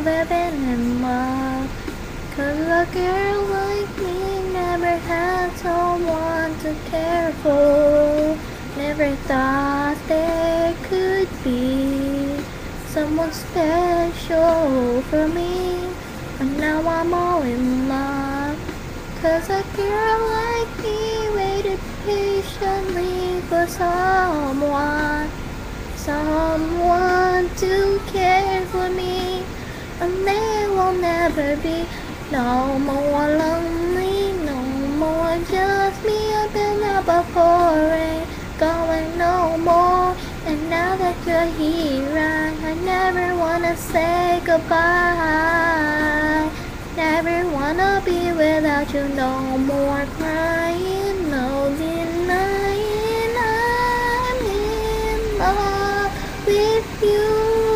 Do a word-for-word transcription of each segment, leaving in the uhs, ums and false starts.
never been in love. Cause a girl like me never had someone to care for. Never thought there could be someone special for me. And now I'm all in love. Cause a girl like me waited patiently for someone. Someone to care for me. And there will never be no more lonely, no more just me. I've been there before, ain't going no more. And now that you're here, I never wanna say goodbye. Never wanna be without you, no more crying, no denying. I'm in love with you.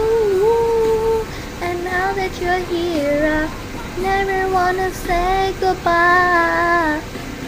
And now that you're here, I never wanna say goodbye.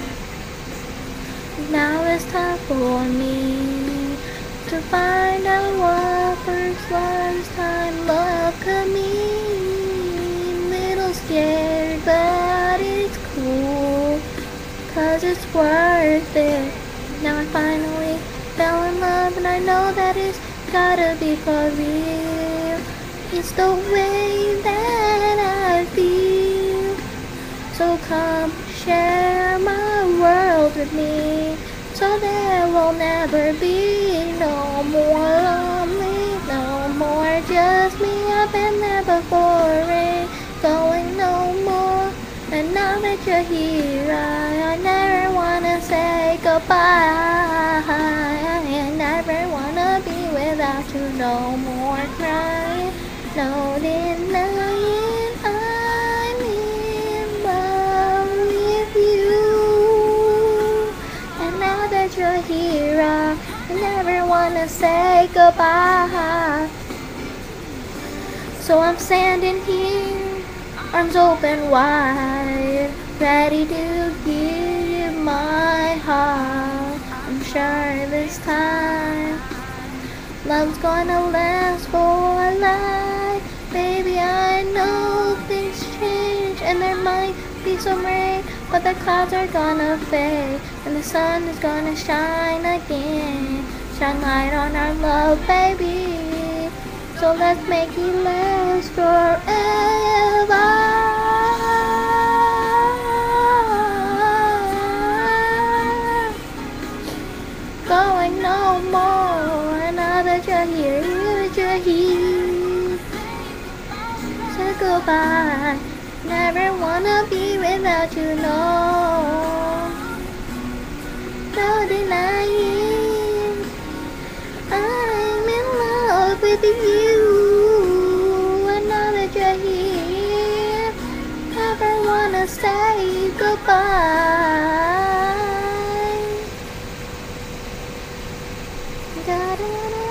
Now it's time for me to find out what first lifetime love could mean. Little scared, but it's cool, cause it's worth it. Now I finally fell in love, and I know that it's gotta be for real. It's the way that I feel. So come share my world with me, so there will never be no more lonely, no more just me. I've been there before, ain't going no more. And now that you're here, I, I never wanna say goodbye. I never wanna be without you, no more crying, no denying. I'm in love with you. And now that you're here, I never wanna say goodbye. So I'm standing here, arms open wide, ready to give my heart. I'm sure this time love's gonna last for a life. Baby, I know things change and there might be some rain, but the clouds are gonna fade and the sun is gonna shine again. Shine light on our love, baby. So let's make it last forever. Going no more. Now that you're here, that you're here. Say goodbye. Never wanna be without you, no. No denying. I'm in love with you. And now that you're here, never wanna say goodbye. Da-da-da.